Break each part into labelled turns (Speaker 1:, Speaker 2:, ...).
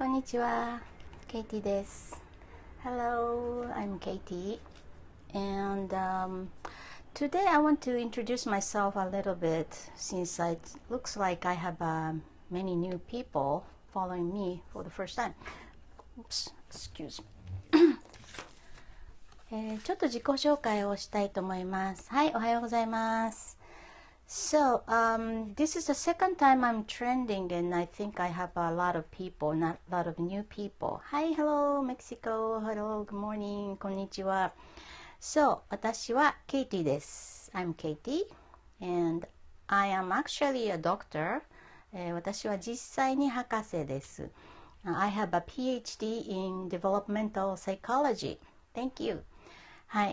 Speaker 1: こんにちは。Katie です。Hello, I'm Katie. And today I want to introduce myself a little bit since it looks like I have many new people following me for the first time. Oops, excuse me. ちょっと自己紹介をしたいと思います。はい、おはようございます。So, this is the second time I'm trending, and I think I have a lot of people, not a lot of new people. Hi, hello, Mexico. Hello, good morning. こんにちは。So, 私は Katie です。I'm Katie, and I am actually a doctor. 私は実際に博士です。I have a PhD in developmental psychology. Thank you. はい、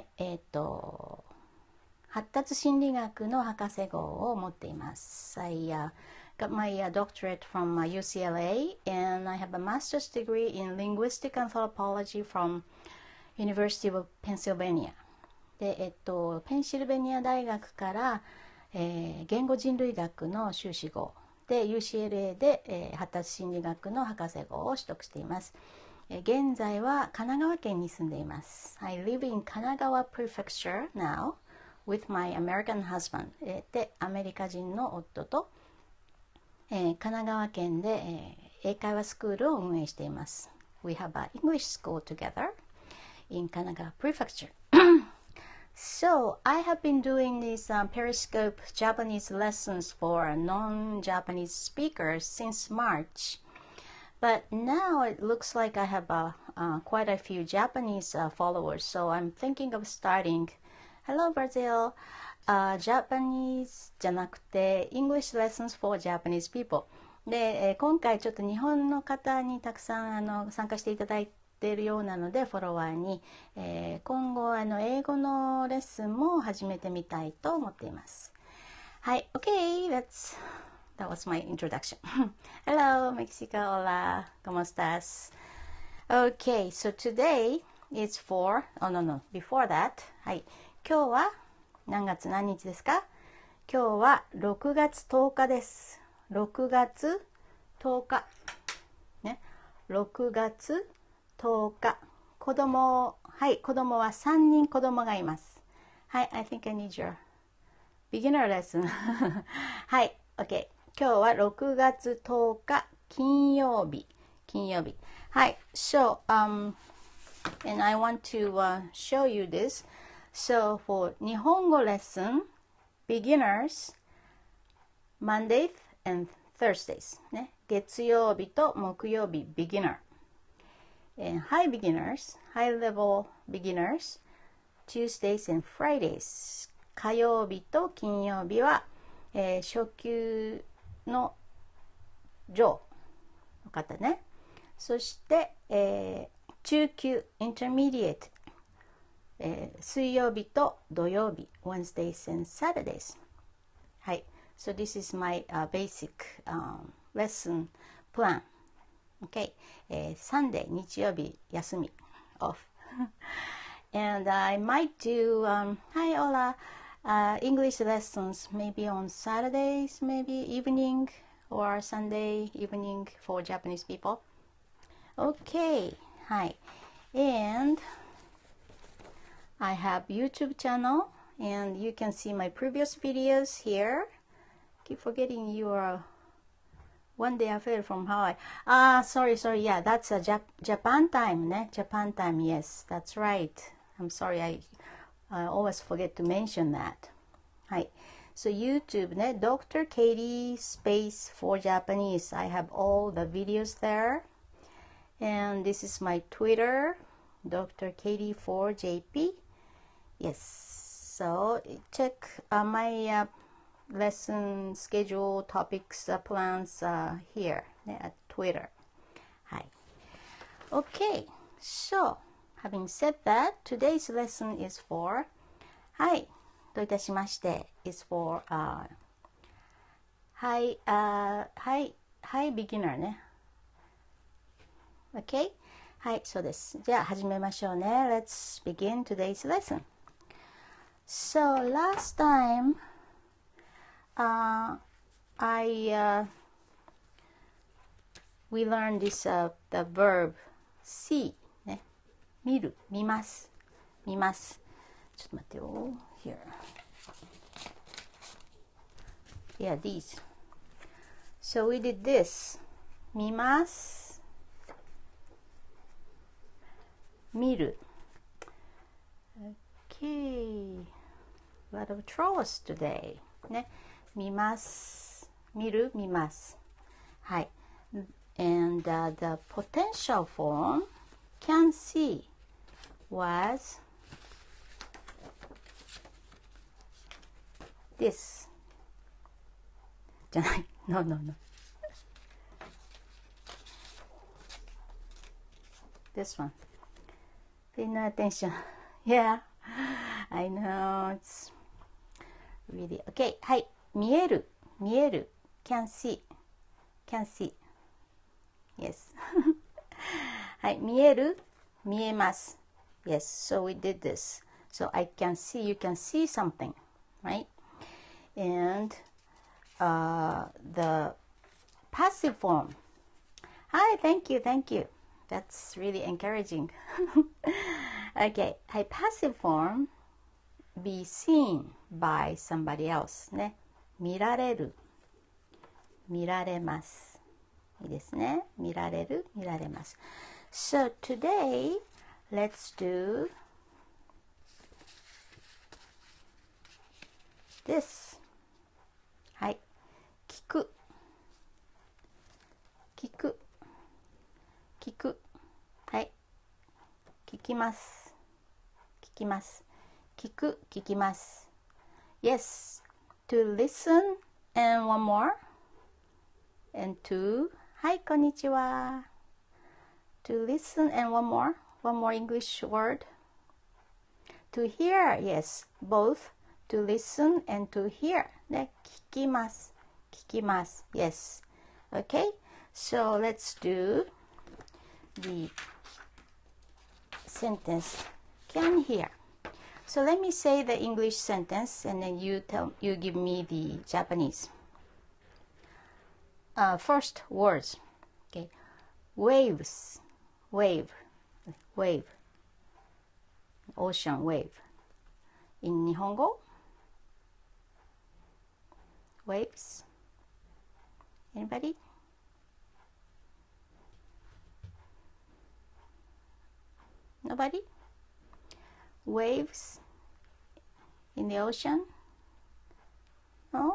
Speaker 1: 発達心理学の博士号を持っています。I got my doctorate from UCLA and I have a master's degree in linguistic anthropology from University of Pennsylvania. で、ペンシルベニア大学から、言語人類学の修士号で UCLA で、発達心理学の博士号を取得しています。現在は神奈川県に住んでいます。I live in 神奈川 Prefecture now.with my American husband でアメリカ人の夫と、神奈川県で、英会話スクールを運営しています。We have an English school together in Kanagawa Prefecture. So I have been doing these Periscope Japanese lessons for non-Japanese speakers since March. But now it looks like I have quite a few Japanese followers, so I'm thinking of starting Hello Brazil, Japanese じゃなくて English lessons for Japanese people で、今回ちょっと日本の方にたくさん参加していただいているようなのでフォロワーに、今後英語のレッスンも始めてみたいと思っています。はい、OK, that was my introduction. Hello Mexico, hola, ¿cómo estás? Okay, so today is before that, はい。今日は何月何日ですか？今日は6月10日です。6月10日。ね。6月10日。子供は3人子供がいます。はい、I think I need your beginner lesson. はい、OK。今日は6月10日金曜日。はい、So, and I want to show you this.So for 日本語 lesson, beginners, Mondays and Thursdays ね。月曜日と木曜日 beginner. And high beginners, high level beginners, Tuesdays and Fridays. 火曜日と金曜日は、初級の上の方ね。そして、中級 intermediate水曜日と土曜日 Wednesdays and Saturdays はい So this is my basic lesson plan Okay、Sunday 日曜日休み off and I might do hi hola English lessons maybe on Saturdays maybe evening or Sunday evening for Japanese people Okay はい and I have YouTube channel and you can see my previous videos here. Keep forgetting you are one day affair from Hawaii. Sorry. Yeah, that's a Japan time, ne? Japan time, yes, that's right. I'm sorry, I always forget to mention that. はい。So YouTube ね、Dr. Katie Space for Japanese. I have all the videos there. And this is my Twitter, Dr. Katie for JP.Yes, so check my lesson schedule, topics, plans here at Twitter. Hi. Okay, so having said that, today's lesson is for, はい、どういたしまして is for high beginner ね。Okay? はい、そうです。じゃあ始めましょうね。Let's begin today's lesson.So last time I we learned this the verb see ね、見る、見ます、見ます。ちょっと待ってよ。Here. Yeah, these. So we did this. 見ます。見る。Okay. A lot of troubles today. ね。見ます。見る、見ます。はい。And the potential form can see was this. じゃない。No, no, no. This one. Pay no attention. Yeah, I know. It's really okay. はい。見える。見える。Can see. Can see. Yes. はい。見える。見えます。Yes. So we did this. So I can see. You can see something, right? And the passive form. Hi. Thank you. Thank you. That's really encouraging. Okay. はい。passive form. Be seen by somebody else. ね。見られる。見られます。いいですね。見られる。見られます。So today, let's do this. はい。聞く。聞く。聞く。はい。聞きます。聞きます。聞く。聞きます。Yes. To listen and one more. And to はい、こんにちは。To listen and one more. One more English word. To hear. Yes. Both. To listen and to hear. ね、聞きます。聞きます。Yes. Okay. So let's do the sentence can hear. So let me say the English sentence and then you give me the Japanese. First words. Okay. Waves. Wave. Wave. Ocean wave. In Nihongo? Waves. Anybody? Nobody? Waves in the ocean? No?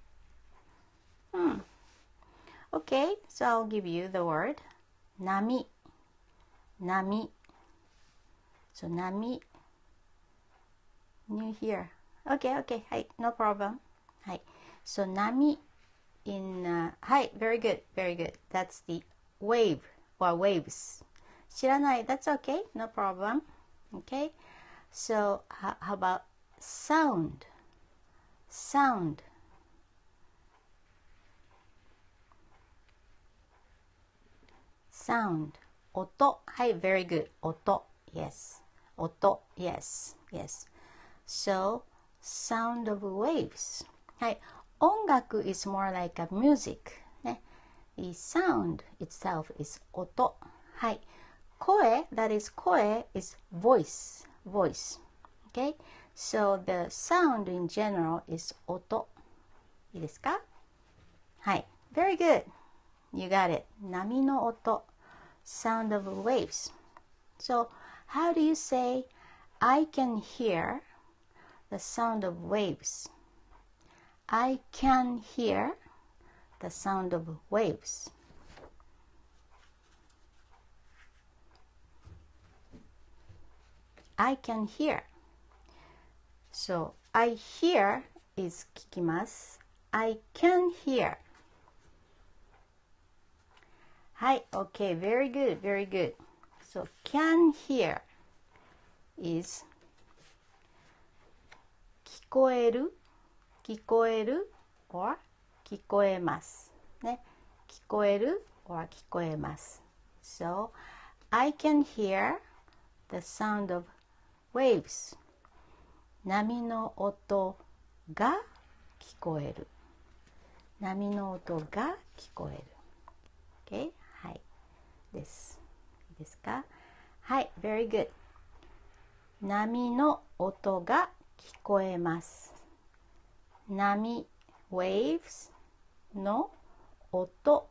Speaker 1: Okay, so I'll give you the word 波 波 So 波 New here. Okay, okay, はい、no problem. はい、so 波 inはい、very good, very good. That's the wave or waves. 知らない That's okay, no problem. Okay, so how about sound? Sound. Sound. 音。はい、very good. 音。Yes. 音。Yes. Yes. So, sound of waves. はい。音楽 is more like a music. ね。The sound itself is 音。はい。声 that is 声 is voice. Voice. Okay? So, the sound in general is 音。いいですか？はい。Very good. You got it. 波の音。Sound of waves. So, how do you say, I can hear the sound of waves? I can hear the sound of waves. I can hear. So, I hear is 聞きます。I can hear. はい、OK, very good, very good. So, can hear is 聞こえる、聞こえる or 聞こえます。ね、聞こえる or 聞こえます。So, I can hear the sound of waves. 波の音が聞こえる。波の音が聞こえる。Okay? はい。 です。いいですか？はい、very good。波の音が聞こえます。波、waves の音、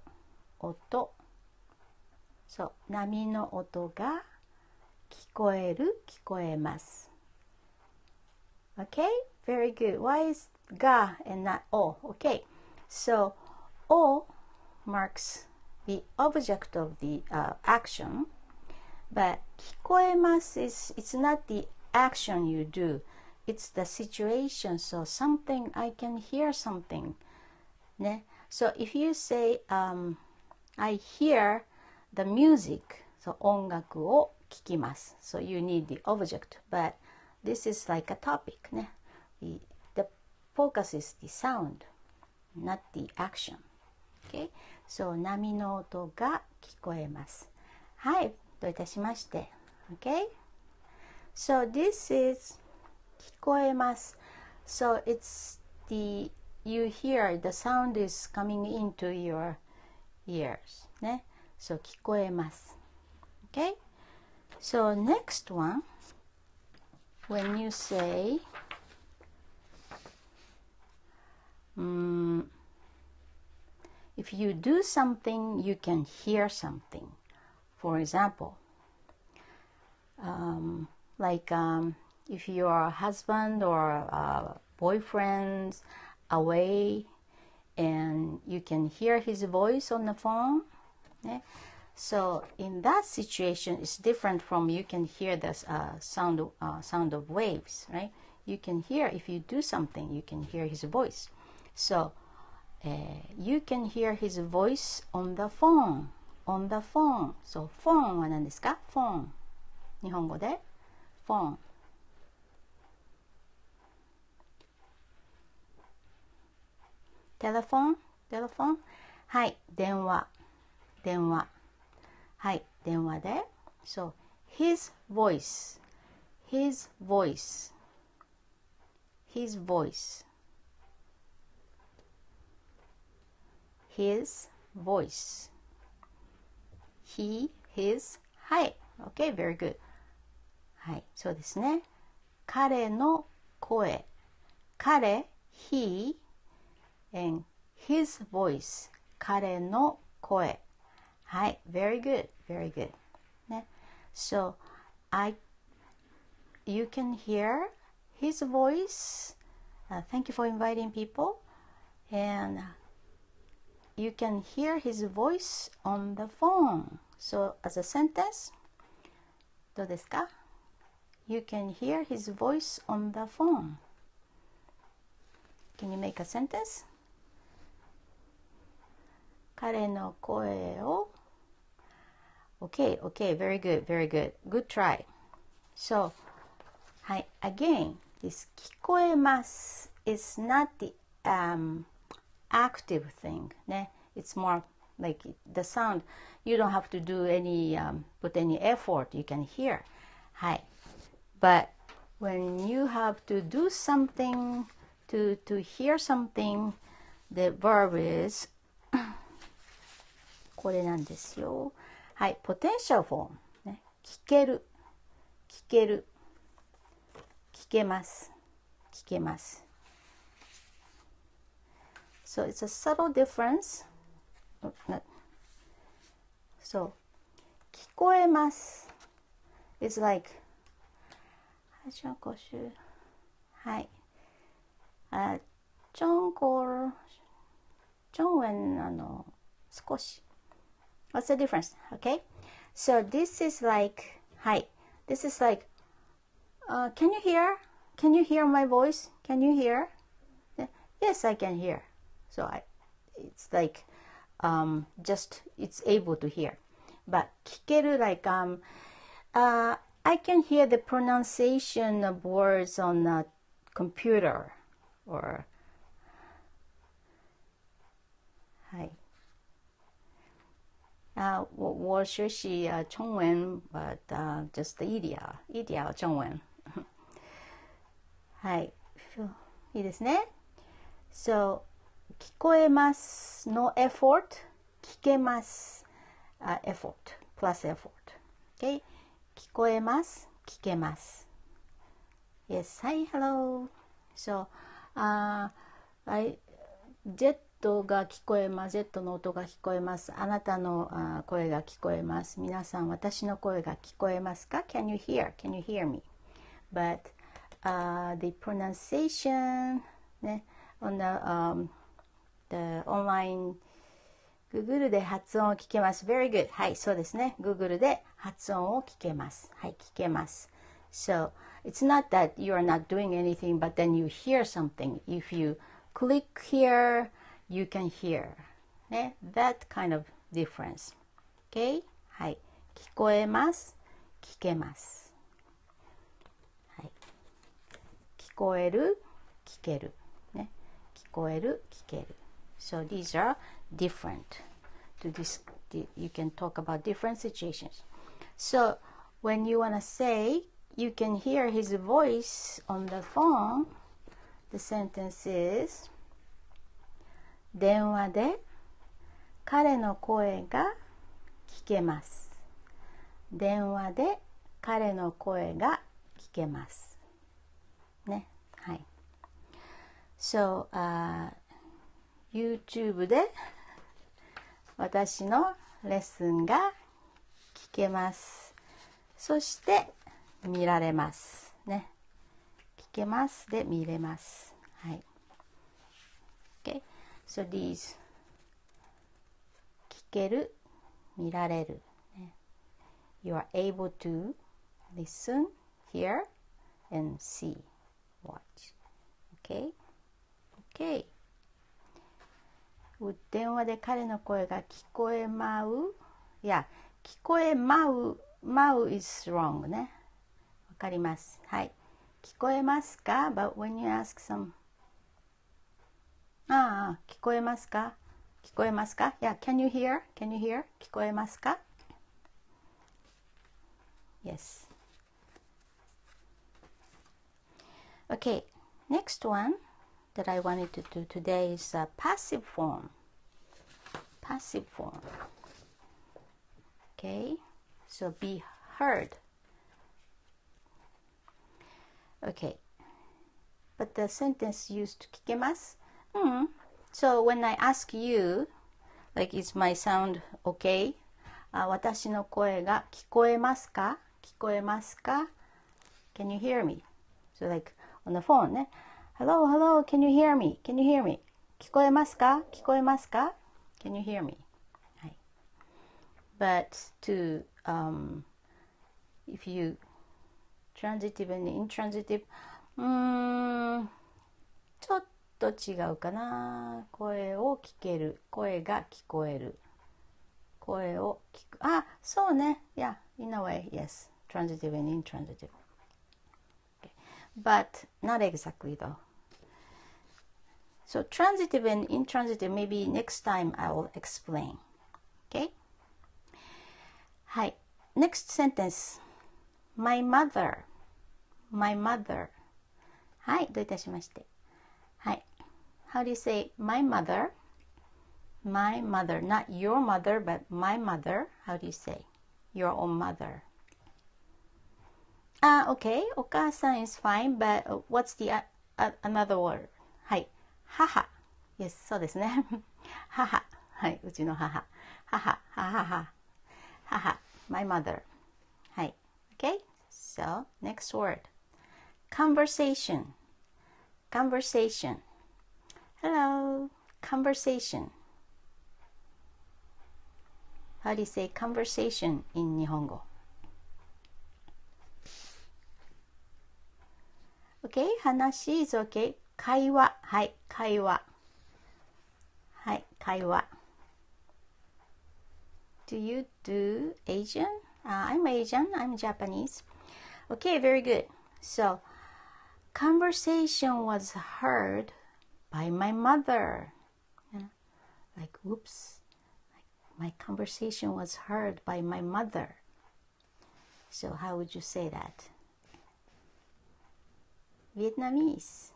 Speaker 1: そう、波の音が聞こえる、聞こえます。Okay, very good. Why is ga and not o? Okay, so o marks the object of the action, but 聞こえます is it's not the action you do, it's the situation. So something, I can hear something. ね. So if you say, I hear the music, so 音楽を聴きます。So you need the object, but this is like a topic ね。The focus is the sound, not the action. Okay? So 波の音が聞こえます。はい、どういたしまして。Okay? So this is 聞こえます。So it's the, you hear the sound is coming into your ears ね。So 聞こえます。Okay? So next one, when you say, if you do something, you can hear something. For example, if your husband or boyfriend's away and you can hear his voice on the phone, yeah? So in that situation, it's different from you can hear the sound of waves, right? You can hear, if you do something, you can hear his voice. So you can hear his voice on the phone. On the phone. So phone は何ですか？ phone。日本語で phone。telephone。はい、電話。はい、電話で。So his voice。his voice。his voice。his voice。he, his。はい。Okay, very good。はい、そうですね。彼の声。彼、he, and his voice。彼の声。はい、very good, very good。ね。So, you can hear his voice. Thank you for inviting people. And you can hear his voice on the phone. So, as a sentence, どうですか？ You can hear his voice on the phone. Can you make a sentence? 彼の声を Okay, very good, very good. Good try. So, はい、again, this 聞こえます is not the active thing ね。It's more like the sound. You don't have to do any, put any effort. You can hear. はい。But when you have to do something, to hear something, the verb is これなんですよ。はい、potential form、ね、聞ける、聞けます。So it's a subtle difference. So 聞こえます。It's like はい。少し。What's the difference? Okay? So this is like, はい。This is like, can you hear? Can you hear my voice? Can you hear? Yes, I can hear. So it's like, just, it's able to hear. But 聞ける like, I can hear the pronunciation of words on a computer or はい。我学习中文 but just ideal 中文はい。いいですね。So 聞こえますの effort 聞けます、effort plus effort. Okay? 聞こえます、聞けます。Yes, hi, hello. So,ジェットが聞こえます。ジェットの音が聞こえます。あなたの声が聞こえます。皆さん、私の声が聞こえますか？ Can you hear? Can you hear me? But the pronunciation ね、on the online Google で発音を聞けます。Very good. はい、そうですね。Google で発音を聞けます。はい、聞けます。So, it's not that you are not doing anything, but then you hear something. If you click here, you can hear. ね、that kind of difference. Okay? はい。聞こえます。聞けます。はい。聞こえる。聞ける。ね。聞こえる。聞ける。So, these are different. To this, you can talk about different situations. So, when you want to say, you can hear his voice on the phone, the sentence is 電話で彼の声が聞けます。電話で彼の声が聞けます。ね。はい。So, YouTube で私のレッスンが聞けます。そして見られます。ね。聞けますで見れます。はい。Okay. So these 聞ける、見られる。ね。You are able to listen, hear, and see, watch. Okay? Okay. 電話で彼の声が聞こえまう。いや、聞こえまう。まう is wrong ね。わかります。はい。聞こえますか？ But when you ask some 聞こえますか？聞こえますか？ Yeah, can you hear? Can you hear? 聞こえますか？ Yes. Okay, next one that I wanted to do today is a passive form. Passive form. Okay, so be heard. Okay, but the sentence used 聞けます。So when I ask you, like, is my sound okay? 私の声が聞こえますか？聞こえますか？ Can you hear me? So like on the phone ね。Hello, hello, can you hear me? Can you hear me? 聞こえますか？聞こえますか？ Can you hear me? はい。But to, if you transitive and intransitive, ちょっと違うかな。声を聞ける。声が聞こえる。声を聞く。そうね。Yeah, in a way, yes. Transitive and intransitive. Okay. But not exactly though. So transitive and intransitive, maybe next time I will explain. Okay? はい。Next sentence. My mother. My mother. はい。どういたしまして。はい。How do you say my mother? My mother. Not your mother, but my mother. How do you say? Your own mother. Okay. お母さん is fine, but what's the another word? はい。母。Yes, そうですね。母。はい。うちの母。母。母。My mother. はい。Okay? So, next word. Conversation. Conversation. Hello. Conversation. How do you say conversation in 日本語? Okay? 話 is okay. 会話。はい。会話。はい。会話。Do you do Asian? I'm Asian. I'm Japanese. Okay, very good. So, conversation was heard by my mother. Like, whoops. My conversation was heard by my mother. So, how would you say that? Vietnamese.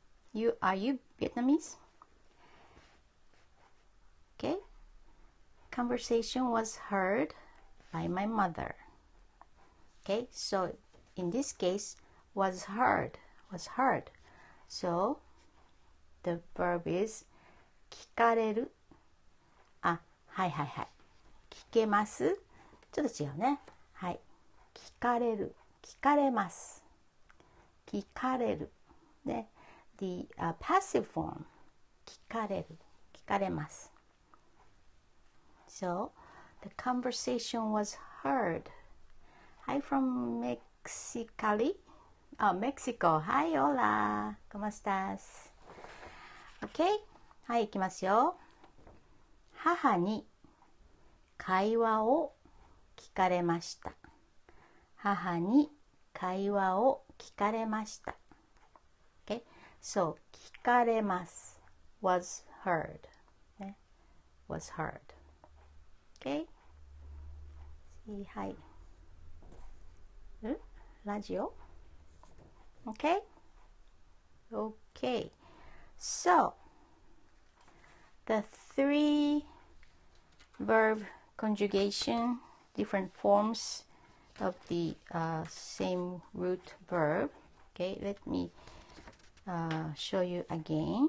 Speaker 1: Are you Vietnamese? Okay. conversation was heard by my mother. Okay, so in this case, was heard. So the verb is 聞かれる。あ、はい。聞けます。ちょっと違うね。はい。聞かれる。聞かれます。聞かれる。で、the passive form 聞かれる。聞かれます。So, the conversation was heard. Hi from Mexicali. Oh, Mexico. Hi, hola. ¿Cómo estás? Okay. はい、いきますよ。母に会話を聞かれました。母に会話を聞かれました。Okay? So, 聞かれます was heard. Was heard. Okay? See, はい。ラジオ Okay? Okay. So, the three verb conjugation, different forms of the same root verb. Okay, let me show you again.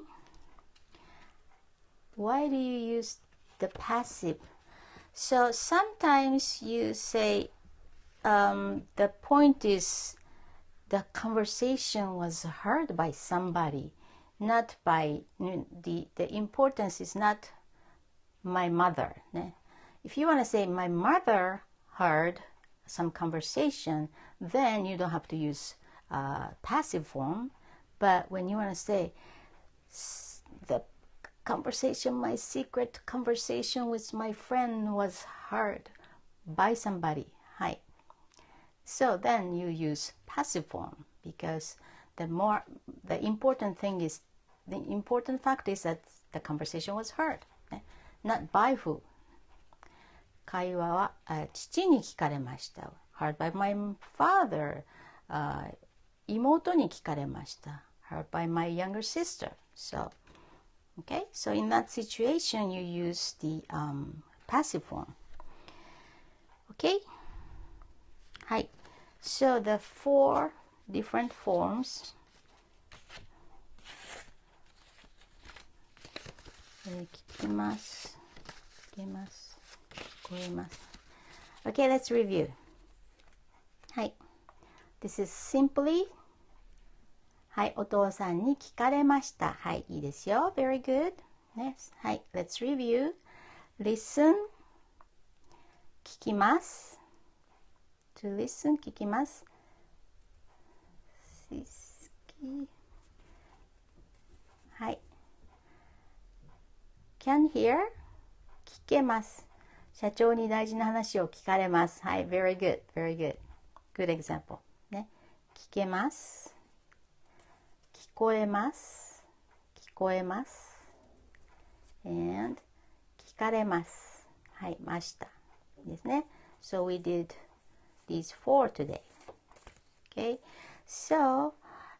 Speaker 1: Why do you use the passive? So sometimes you say the point is the conversation was heard by somebody, not by the importance is not my mother. If you want to say my mother heard some conversation, then you don't have to use passive form. But when you want to say the conversation, my secret conversation with my friend was heard by somebody, so then you use passive form because the important fact is that the conversation was heard, not by who. 会話は父に聞かれました。Heard by my father. 妹に聞かれました。Heard by my younger sister. So, okay. So in that situation, you use the passive form. Okay. はい。So the four different forms. 聞きます。聞けます。聞こえます。Okay, let's review. はい。This is simply. はい、お父さんに聞かれました。はい、いいですよ。Very good. Next. はい、let's review. Listen. 聞きます。To listen, 聞きます。はい。Can hear. 聞けます。社長に大事な話を聞かれます。はい、very good, very good. Good example. ね。聞けます。聞こえます。聞こえます。And 聞かれます。はい、ました。いいですね。So we did these four today. Okay. So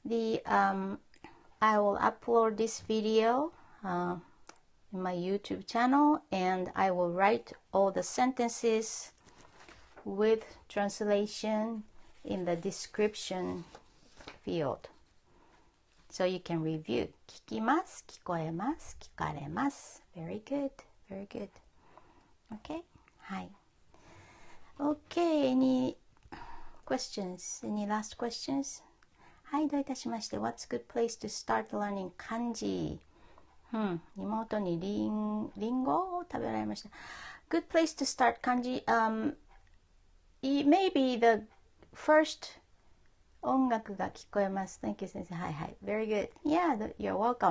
Speaker 1: I will upload this video in my YouTube channel, and I will write all the sentences with translation in the description field, so you can review. 聞きます、聞こえます、聞かれます。Very good, very good. Okay. はい。Okay. Any questions? Any last questions? はい、どういたしまして。What's a good place to start learning 漢字？妹にリンゴを食べられました。Good place to start 漢字。Maybe the first 音楽が聞こえます。Thank you, 先生。はいはい。Very good. Yeah, you're welcome.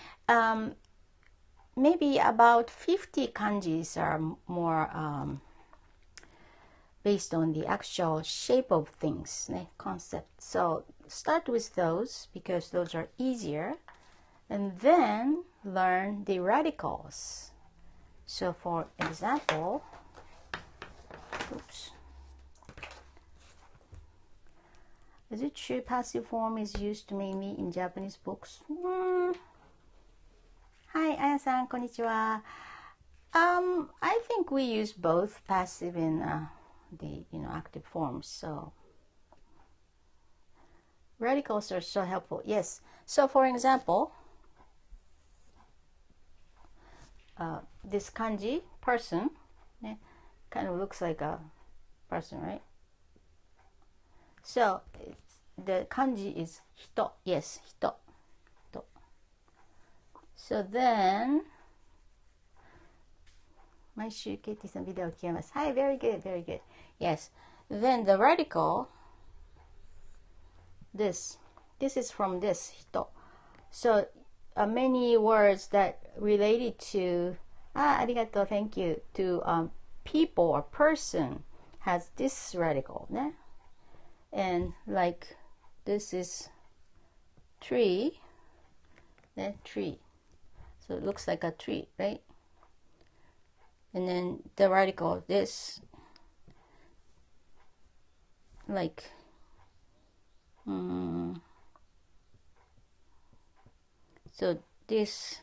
Speaker 1: Maybe about 50 kanjis are more based on the actual shape of things, concept. So start with those because those are easier, and then learn the radicals. So for example, is it true passive form is used mainly in Japanese books? はい、あやさん、こんにちは。 I think we use both passive and the active forms. So radicals are so helpful. Yes. So for example, this kanji person, kind of looks like a person, right? So the kanji is hito. Yes, hito. So then, 毎週 KT さんビデオ聞けます。はい、very good, very good. Yes. Then the radical, this is from this 人. So many words that related to ありがとう thank you to people or person has this radical ね。And like this is tree, ね tree. So it looks like a tree, right? And then the radical this like so this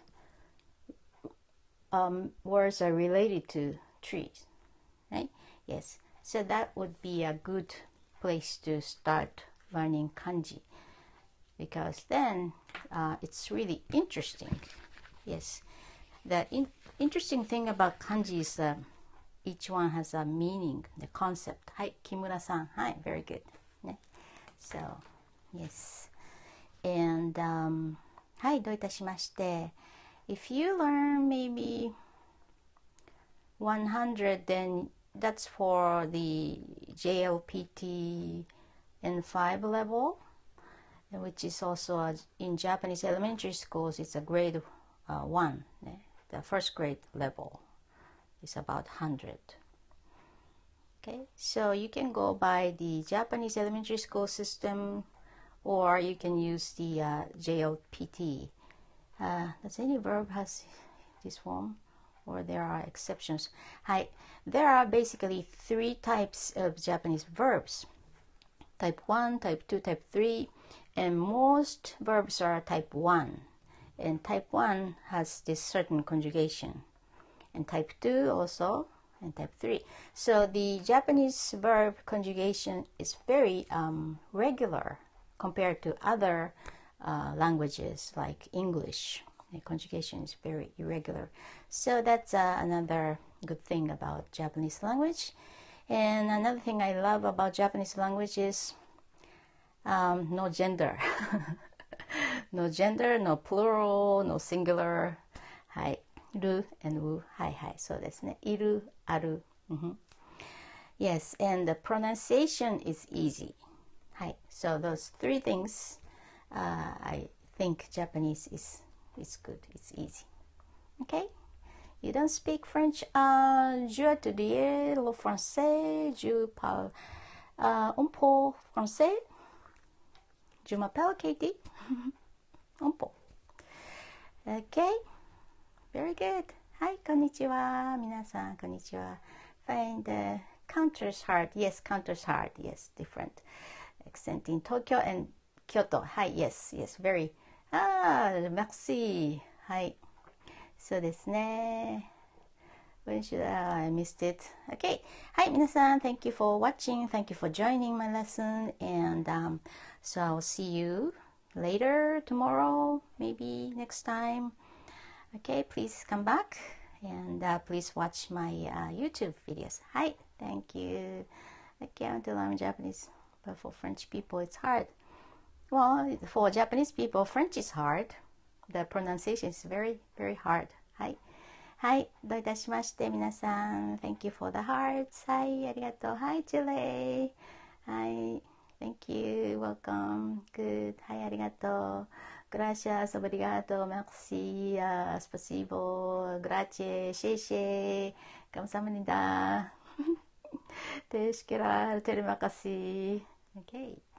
Speaker 1: words are related to trees, right? Yes. So that would be a good place to start learning kanji, because then it's really interesting. Yes. The interesting thing about kanji is each one has a meaning, the concept. Hi, Kimura-san. Hi, very good. So, yes. And, はい、どういたしまして。If you learn maybe 100, then that's for the JLPT N5 level, which is also in Japanese elementary schools, it's a grade 1. The first grade level is about 100. Okay, so you can go by the Japanese elementary school system, or you can use the JLPT. Does any verb has this form, or there are exceptions? Hi, there are basically 3 types of Japanese verbs. Type 1, type 2, type 3, and most verbs are type 1. And type 1 has this certain conjugation. And type 2 also, and type 3. So the Japanese verb conjugation is very regular compared to other languages like English. The conjugation is very irregular. So that's another good thing about Japanese language. And another thing I love about Japanese language is no gender. No gender, no plural, no singular. はい。る and う。はいはい。そうですね。いる、ある。Yes, and the pronunciation is easy. はい。So those 3 things, I think Japanese is good. It's easy. Okay? You don't speak French? Je étudie le français. Je parle un peu français. Je m'appelle Katie. Un peu. Okay? Very good. はい、こんにちは。皆さん、こんにちは。Find counters hard. Yes, counters hard. Yes, different accent in Tokyo and Kyoto. はい、yes, yes, very. Merci. はい。そうですね。When should I missed it? Okay. はい、皆さん、thank you for watching. Thank you for joining my lesson. And so I'll see you later, tomorrow, maybe next time. Okay, please come back and please watch my YouTube videos. Hi, thank you. Okay, I want to learn Japanese, but for French people, it's hard. Well, for Japanese people, French is hard. The pronunciation is very, very hard. はい。はい、どういたしまして、皆さん。Thank you for the hearts. はい、ありがとう。はい、チュレイ。はい、Thank you. Welcome. Good. はい、ありがとう。Gracias, obrigado, merci, спасибо, grazie, 謝謝, 감사합니다. Teshkira, terima kasih. Okay.